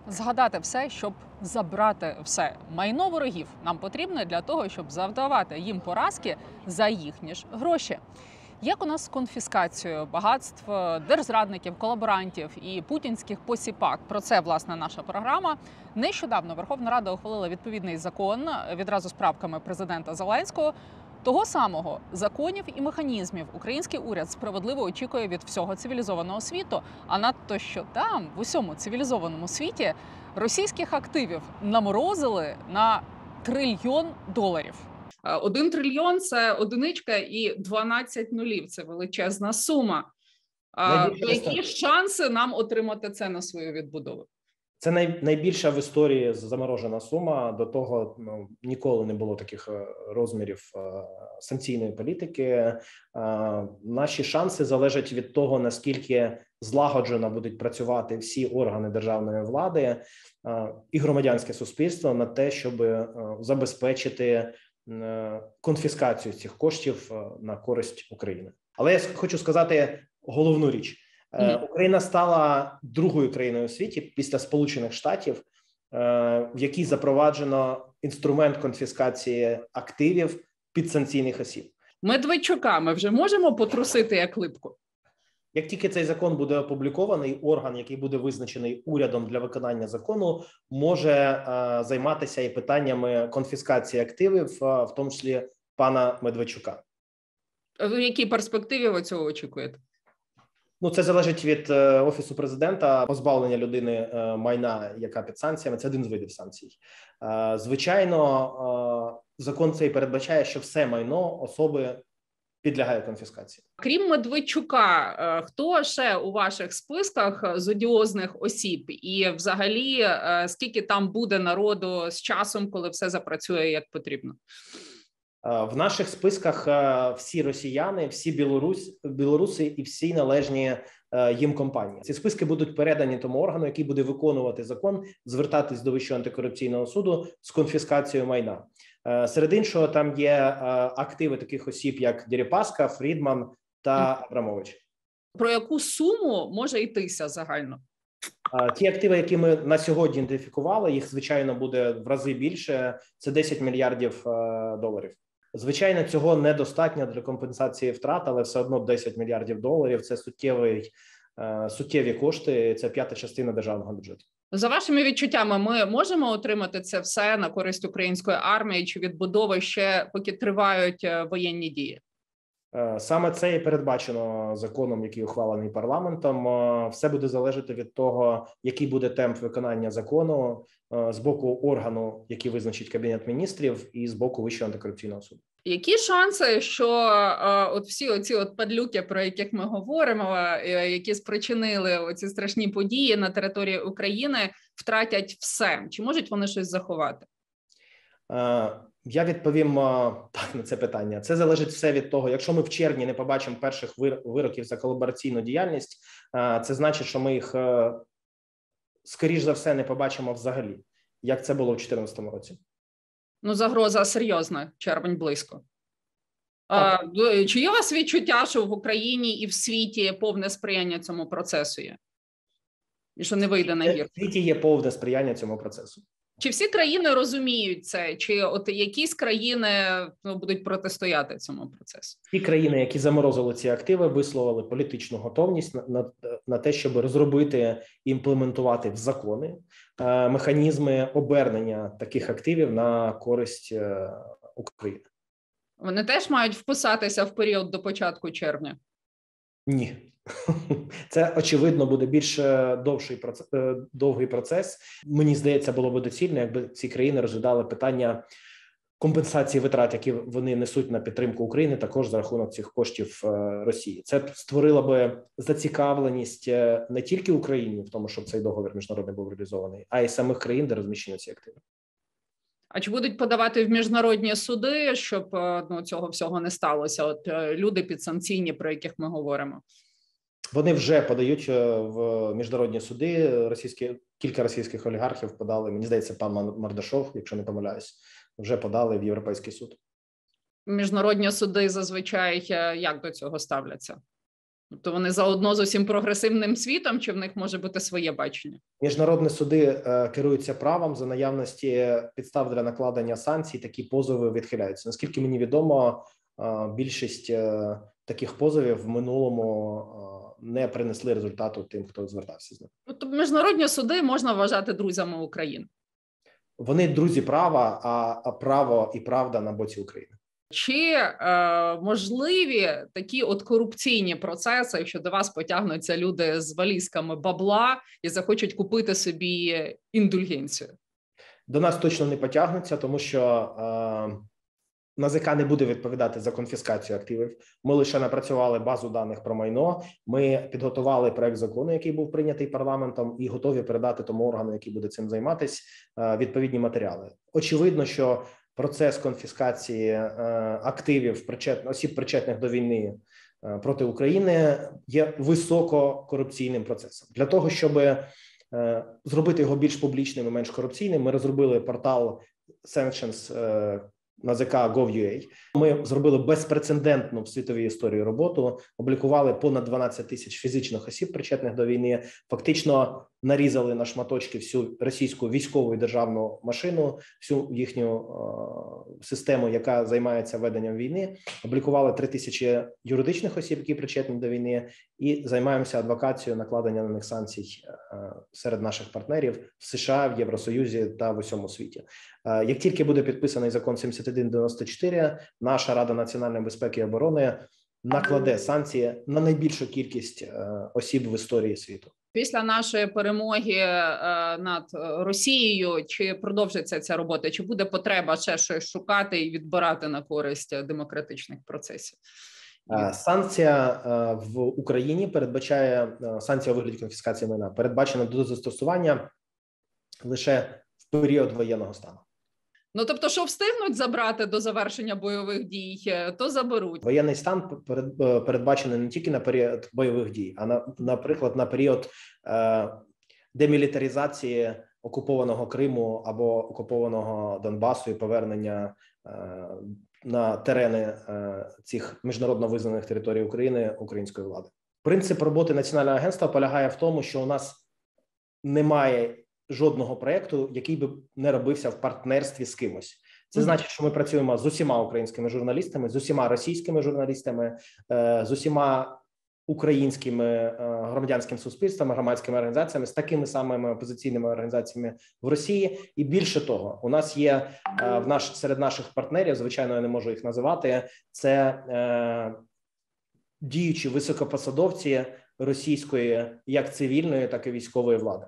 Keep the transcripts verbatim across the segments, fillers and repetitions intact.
Згадати все, щоб забрати все. Майно ворогів нам потрібно для того, щоб завдавати їм поразки за їхні ж гроші. Як у нас з конфіскацією багатств держзрадників, колаборантів і путінських посіпак? Про це, власне, наша програма. Нещодавно Верховна Рада ухвалила відповідний закон відразу з правками президента Зеленського. Того самого законів і механізмів український уряд справедливо очікує від всього цивілізованого світу, а надто що там, в усьому цивілізованому світі, російських активів наморозили на трильйон доларів. Один трильйон – це одиничка і дванадцять нулів – це величезна сума. Які шанси нам отримати це на свою відбудову? Це най, найбільша в історії заморожена сума. До того ну, ніколи не було таких розмірів е, санкційної політики. Е, наші шанси залежать від того, наскільки злагоджено будуть працювати всі органи державної влади е, і громадянське суспільство на те, щоб е, забезпечити е, конфіскацію цих коштів е, на користь України. Але я хочу сказати головну річ. Україна стала другою країною у світі після Сполучених Штатів, в якій запроваджено інструмент конфіскації активів підсанкційних осіб. Медведчука ми вже можемо потрусити як липку? Як тільки цей закон буде опублікований, орган, який буде визначений урядом для виконання закону, може займатися і питаннями конфіскації активів, в тому числі пана Медведчука. В якій перспективі ви цього очікуєте? Ну, це залежить від е, Офісу президента. Позбавлення людини е, майна, яка під санкціями, це один з видів санкцій. Е, звичайно, е, закон цей передбачає, що все майно особи підлягає конфіскації. Крім Медведчука, е, хто ще у ваших списках з одіозних осіб? І взагалі, е, скільки там буде народу з часом, коли все запрацює як потрібно? В наших списках всі росіяни, всі білорусь, білоруси і всі належні їм компанії. Ці списки будуть передані тому органу, який буде виконувати закон, звертатись до Вищого антикорупційного суду з конфіскацією майна. Серед іншого, там є активи таких осіб, як Дерипаска, Фрідман та Абрамович. Про яку суму може йтися загально? Ті активи, які ми на сьогодні ідентифікували, їх, звичайно, буде в рази більше. Це десять мільярдів доларів. Звичайно, цього недостатньо для компенсації втрат, але все одно десять мільярдів доларів – це суттєві, суттєві кошти, це п'ята частина державного бюджету. За вашими відчуттями, ми можемо отримати це все на користь української армії чи відбудови ще, поки тривають воєнні дії? Саме це і передбачено законом, який ухвалений парламентом. Все буде залежати від того, який буде темп виконання закону з боку органу, який визначить Кабінет міністрів, і з боку Вищого антикорупційного суду. Які шанси, що е, от всі оці от падлюки, про яких ми говоримо, е, які спричинили оці страшні події на території України, втратять все? Чи можуть вони щось заховати? Е, я відповім так на це питання. Це залежить все від того, якщо ми в червні не побачимо перших вироків за колабораційну діяльність, е, це значить, що ми їх, е, скоріш за все, не побачимо взагалі, як це було в дві тисячі чотирнадцятому році. Ну, загроза серйозна, червень близько. А, чи є у вас відчуття, що в Україні і в світі повне сприяння цьому процесу є? І що не вийде на гірше? В світі є повне сприяння цьому процесу. Чи всі країни розуміють це? Чи от якісь країни ну, будуть протистояти цьому процесу? Ті країни, які заморозили ці активи, висловили політичну готовність на, на, на те, щоб розробити і імплементувати в закони е, механізми обернення таких активів на користь е, України. Вони теж мають вписатися в період до початку червня? Ні. Це, очевидно, буде більш довший процес, довгий процес. Мені здається, було б доцільно, якби ці країни розглядали питання компенсації витрат, які вони несуть на підтримку України, також за рахунок цих коштів Росії. Це б створило би зацікавленість не тільки Україні в тому, щоб цей договір міжнародний був реалізований, а й самих країн, де розміщені ці активи. А чи будуть подавати в міжнародні суди, щоб ну, цього всього не сталося? От люди підсанкційні, про яких ми говоримо. Вони вже подають в міжнародні суди. Російські кілька російських олігархів подали. Мені здається, пан Мордашов, якщо не помиляюсь, вже подали в Європейський суд. Міжнародні суди зазвичай як до цього ставляться? То вони заодно з усім прогресивним світом, чи в них може бути своє бачення? Міжнародні суди е, керуються правом. За наявності підстав для накладення санкцій такі позови відхиляються. Наскільки мені відомо, е, більшість е, таких позовів в минулому е, не принесли результату тим, хто звертався з ним. Тобто міжнародні суди можна вважати друзями України? Вони друзі права, а право і правда на боці України. Чи е, можливі такі от корупційні процеси, якщо до вас потягнуться люди з валізками бабла і захочуть купити собі індульгенцію? До нас точно не потягнуться, тому що е, НАЗК не буде відповідати за конфіскацію активів. Ми лише напрацювали базу даних про майно, ми підготували проект закону, який був прийнятий парламентом, і готові передати тому органу, який буде цим займатися, е, відповідні матеріали. Очевидно, що процес конфіскації е, активів причет... осіб, причетних до війни е, проти України, є висококорупційним процесом. Для того, щоб е, зробити його більш публічним і менш корупційним, ми розробили портал Sanctions е, НАЗК Gov.ua. Ми зробили безпрецедентну в світовій історії роботу, облікували понад дванадцять тисяч фізичних осіб, причетних до війни, фактично нарізали на шматочки всю російську військову і державну машину, всю їхню е, систему, яка займається веденням війни, облікували три тисячі юридичних осіб, які причетні до війни, і займаємося адвокацією накладення на них санкцій е, серед наших партнерів в США, в Євросоюзі та в усьому світі. Е, як тільки буде підписаний закон сімдесят один дев'яносто чотири, наша Рада національної безпеки і оборони накладе санкції на найбільшу кількість е, осіб в історії світу. Після нашої перемоги е, над Росією, чи продовжиться ця робота, чи буде потреба ще щось шукати і відбирати на користь демократичних процесів? Е, санкція е, в Україні передбачає, е, санкція у вигляді конфіскації майна передбачена до застосування лише в період воєнного стану. Ну, тобто, що встигнуть забрати до завершення бойових дій, то заберуть. Воєнний стан передбачений не тільки на період бойових дій, а на, наприклад, на період е, демілітаризації окупованого Криму або окупованого Донбасу і повернення е, на терени е, цих міжнародно визнаних територій України української влади. Принцип роботи Національного агентства полягає в тому, що у нас немає жодного проєкту, який би не робився в партнерстві з кимось. Це значить, що ми працюємо з усіма українськими журналістами, з усіма російськими журналістами, з усіма українськими громадянськими суспільствами, громадськими організаціями, з такими самими опозиційними організаціями в Росії. І більше того, у нас є в наш серед наших партнерів, звичайно, я не можу їх називати, це діючі високопосадовці російської як цивільної, так і військової влади.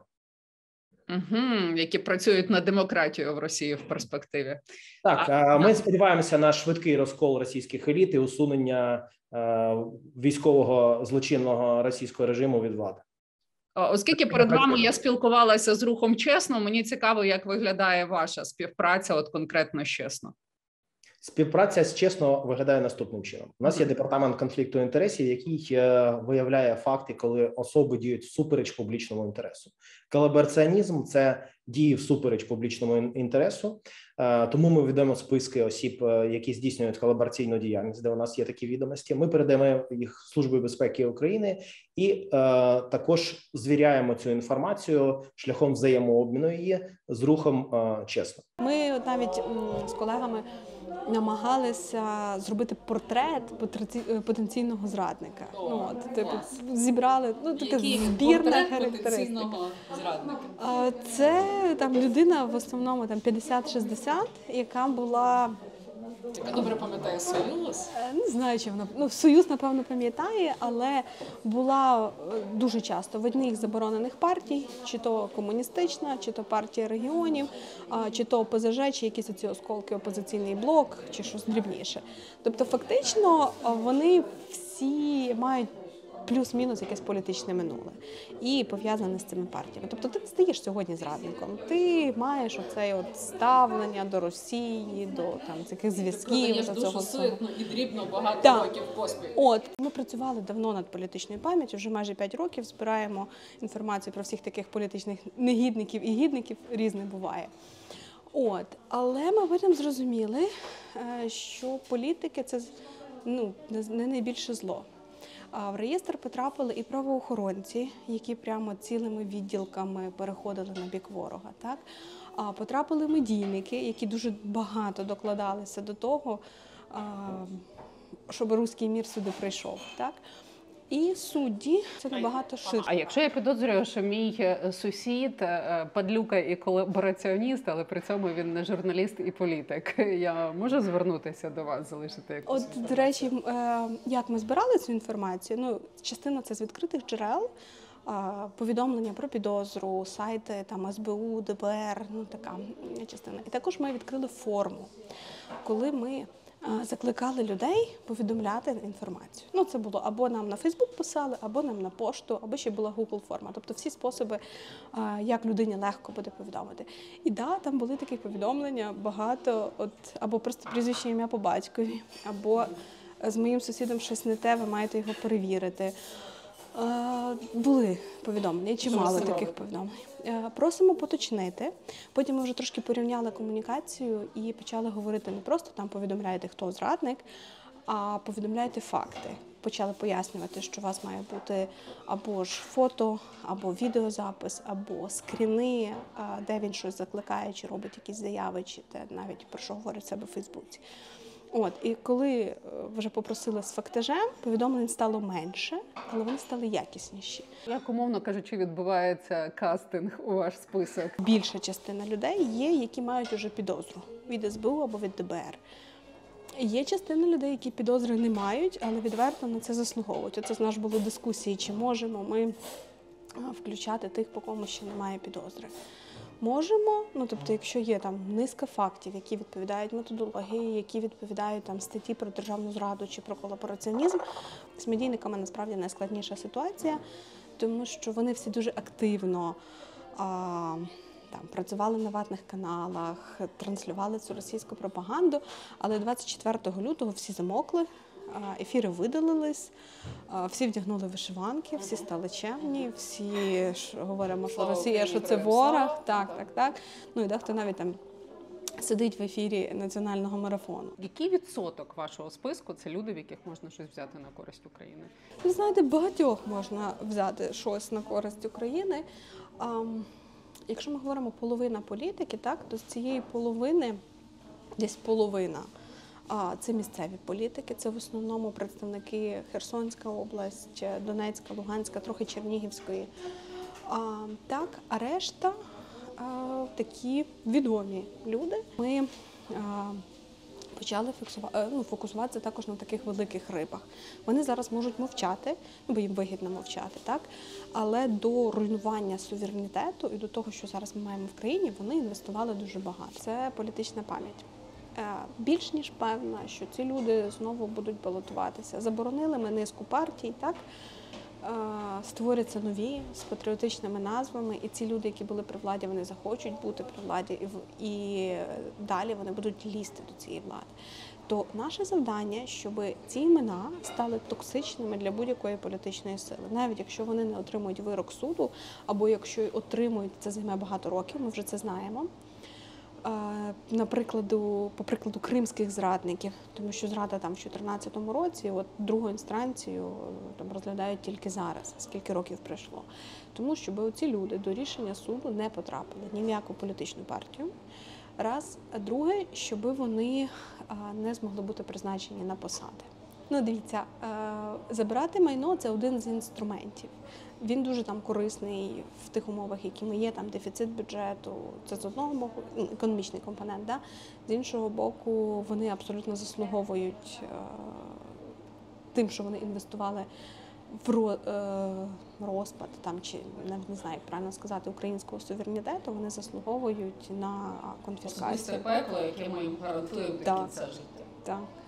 Угу, які працюють на демократію в Росії в перспективі. Так, а, ми сподіваємося на швидкий розкол російських еліт і усунення е, військового злочинного російського режиму від влади. Оскільки перед вами я спілкувалася з рухом «Чесно», мені цікаво, як виглядає ваша співпраця, от конкретно з «Чесно». Співпраця з «Чесно» виглядає наступним чином. У нас є департамент конфлікту інтересів, який виявляє факти, коли особи діють всупереч публічному інтересу. Колабораціонізм – це дії всупереч публічному інтересу, тому ми ведемо списки осіб, які здійснюють колабораційну діяльність, де у нас є такі відомості. Ми передаємо їх Службі безпеки України і е, також звіряємо цю інформацію шляхом взаємообміну її з рухом е, «Чесно». Ми навіть з колегами намагалися зробити портрет потенційного зрадника. Ну от, типу, зібрали, ну, таке збірна характеристика. Зрадника? Це там людина в основному там п'ятдесят-шістдесят, яка була. Добре пам'ятає Союз? Не знаю, чи вона, ну, Союз, напевно, пам'ятає, але була дуже часто в одних заборонених партій, чи то комуністична, чи то партія регіонів, чи то ОПЗЖ, чи якісь оці осколки опозиційний блок, чи щось дрібніше. Тобто, фактично, вони всі мають плюс-мінус якесь політичне минуле і пов'язане з цими партіями. Тобто ти не стаєш сьогодні зрадником, ти маєш оце от ставлення до Росії, до там таких зв'язків. Ти дуже ситно і дрібно багато так. років поспіль. От, ми працювали давно над політичною пам'яттю, вже майже п'ять років збираємо інформацію про всіх таких політичних негідників і гідників, різне буває. От, але ми потім зрозуміли, що політики – це, ну, не найбільше зло. А в реєстр потрапили і правоохоронці, які прямо цілими відділками переходили на бік ворога. Так? А потрапили медійники, які дуже багато докладалися до того, щоб руський мір сюди прийшов. Так? І судді – це набагато ширше. А якщо я підозрюю, що мій сусід падлюка і колабораціоніст, але при цьому він не журналіст і політик, я можу звернутися до вас, залишити якусь От, до речі, як ми збирали цю інформацію? Ну, частина це з відкритих джерел, повідомлення про підозру, сайти там ес бе у, де бе ер, ну така частина. І також ми відкрили форму, коли ми закликали людей повідомляти інформацію. Ну, це було або нам на Фейсбук писали, або нам на пошту, або ще була Google форма. Тобто всі способи, як людині легко буде повідомити. І да, там були такі повідомлення, багато, от, або просто прізвище, ім'я по батькові, або з моїм сусідом щось не те, ви маєте його перевірити. Були повідомлення, чимало таких повідомлень. Просимо поточнити. Потім ми вже трошки порівняли комунікацію і почали говорити не просто там повідомляєте, хто зрадник, а повідомляєте факти. Почали пояснювати, що у вас має бути або ж фото, або відеозапис, або скріни, де він щось закликає, чи робить якісь заяви, чи те навіть про що говорить в себе в Фейсбуці. От, і коли вже попросили з фактажем, повідомлень стало менше, але вони стали якісніші. Як, умовно кажучи, відбувається кастинг у ваш список? Більша частина людей є, які мають уже підозру від ес бе у або від де бе ер. Є частина людей, які підозри не мають, але відверто на це заслуговують. Оце, знаєш, були дискусії, чи можемо ми включати тих, по кому ще немає підозри. Можемо, ну тобто, якщо є там низка фактів, які відповідають методології, які відповідають там статті про державну зраду чи про колабораціонізм, з медійниками насправді найскладніша ситуація, тому що вони всі дуже активно а, там працювали на ватних каналах, транслювали цю російську пропаганду, але двадцять четвертого лютого всі замокли. Ефіри видалились, всі вдягнули вишиванки, всі стали чемні, всі говоримо, що Росія, що це ворог, так, так, так. Ну і дехто навіть там сидить в ефірі національного марафону. Який відсоток вашого списку – це люди, в яких можна щось взяти на користь України? Ви знаєте, багатьох можна взяти щось на користь України. Якщо ми говоримо половина політики, так, то з цієї половини, десь половина, це місцеві політики, це в основному представники Херсонська область, Донецька, Луганська, трохи Чернігівської. А, так, а решта а, такі відомі люди. Ми а, почали фіксувати, ну, фокусуватися також на таких великих рибах. Вони зараз можуть мовчати, бо їм вигідно мовчати, так? Але до руйнування суверенітету і до того, що зараз ми маємо в країні, вони інвестували дуже багато. Це політична пам'ять. Більш ніж певна, що ці люди знову будуть балотуватися. Заборонили ми низку партій, так? Створяться нові з патріотичними назвами, і ці люди, які були при владі, вони захочуть бути при владі, і, і далі вони будуть лізти до цієї влади. То наше завдання, щоб ці імена стали токсичними для будь-якої політичної сили. Навіть якщо вони не отримують вирок суду, або якщо отримують, це займе багато років, ми вже це знаємо. Наприклад, по прикладу кримських зрадників, тому що зрада там в чотирнадцятому році, от другу інстанцію там розглядають тільки зараз, скільки років пройшло. Тому щоб оці люди до рішення суду не потрапили ні в яку політичну партію. Раз, а друге, щоб вони не змогли бути призначені на посади. Ну, дивіться, забирати майно – це один з інструментів. Він дуже там корисний в тих умовах, які ми є, там дефіцит бюджету, це з одного боку, економічний компонент, да? З іншого боку, вони абсолютно заслуговують е, тим, що вони інвестували в ро, е, розпад, там, чи навіть не знаю, як правильно сказати, українського суверенітету, вони заслуговують на конфіскацію. Особисте пекло, яке ми їм гарантуємо до кінця життя. Так.